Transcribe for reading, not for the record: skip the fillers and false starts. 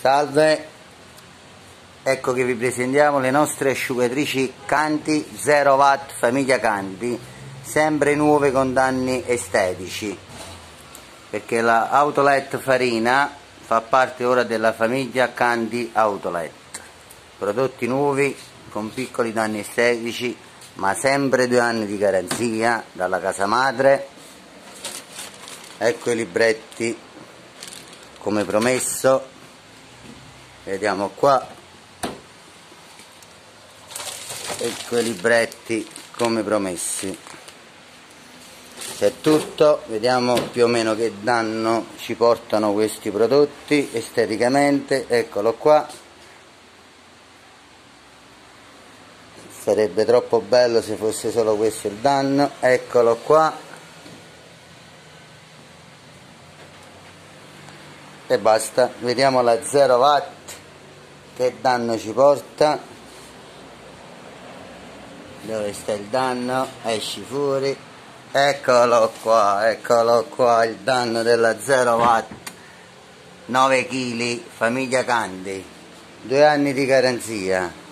Salve, ecco che vi presentiamo le nostre asciugatrici Candy 0 watt famiglia Candy, sempre nuove con danni estetici, perché la Autolet Farina fa parte ora della famiglia Candy Autolet. Prodotti nuovi con piccoli danni estetici, ma sempre 2 anni di garanzia dalla casa madre. Ecco i libretti come promesso, vediamo qua, ecco i libretti come promessi, c'è tutto. Vediamo più o meno che danno ci portano questi prodotti esteticamente. Eccolo qua, sarebbe troppo bello se fosse solo questo il danno. Eccolo qua e basta. Vediamo la 0 watt che danno ci porta. Dove sta il danno? Esci fuori. Eccolo qua il danno della 0 watt, 9 kg famiglia Candy, 2 anni di garanzia.